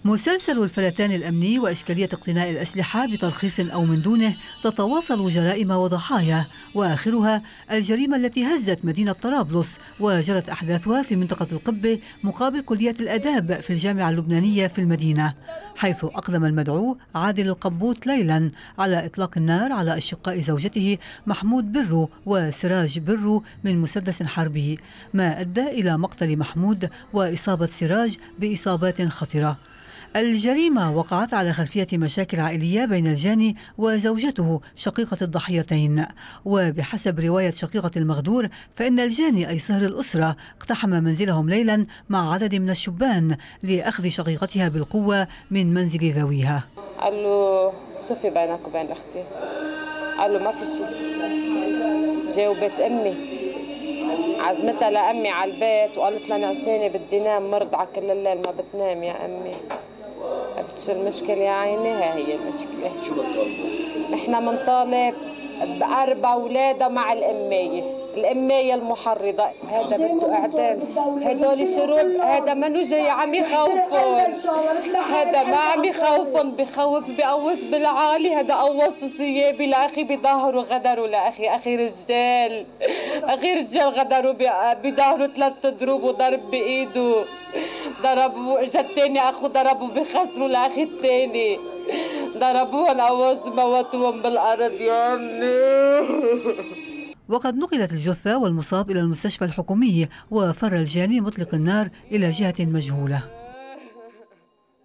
مسلسل الفلتان الأمني وإشكالية اقتناء الأسلحة بترخيص أو من دونه تتواصل جرائم وضحايا، وآخرها الجريمة التي هزت مدينة طرابلس وجرت أحداثها في منطقة القبة مقابل كلية الآداب في الجامعة اللبنانية في المدينة، حيث أقدم المدعو عادل القبوط ليلا على إطلاق النار على أشقاء زوجته محمود برو وسراج برو من مسدس حربي، ما أدى إلى مقتل محمود وإصابة سراج بإصابات خطرة. الجريمة وقعت على خلفية مشاكل عائلية بين الجاني وزوجته شقيقة الضحيتين، وبحسب رواية شقيقة المغدور فإن الجاني أي صهر الأسرة اقتحم منزلهم ليلا مع عدد من الشبان لأخذ شقيقتها بالقوة من منزل ذويها. قال له شوفي بينك وبين أختي، قال له ما في شيء. جاوبت أمي، عزمتها لأمي على البيت وقالت لها نعساني بدي نام، مرضعة كل الليل ما بتنام يا أمي. قلت شو المشكلة يا عيني؟ هي المشكلة. شو بتطالبوا؟ نحن بنطالب بأربع أولادها مع الأمية المحرضة. هذا بده إعدام، هدول شروب، هذا منو جاي عم يخوفهم، هذا ما عم يخوفهم، بخوف بقوص بالعالي. هذا قوصوا ثيابي لأخي بظهره، غدروا لأخي، أخي رجال غدروا بظهره 3 ضروب وضرب بإيده، ضربوا. اجى الثاني اخو ضربوا بخسروا لاخي الثاني، ضربوهم قواص موتوهم بالارض يا امي. وقد نقلت الجثة والمصاب إلى المستشفى الحكومي، وفر الجاني مطلق النار إلى جهة مجهولة.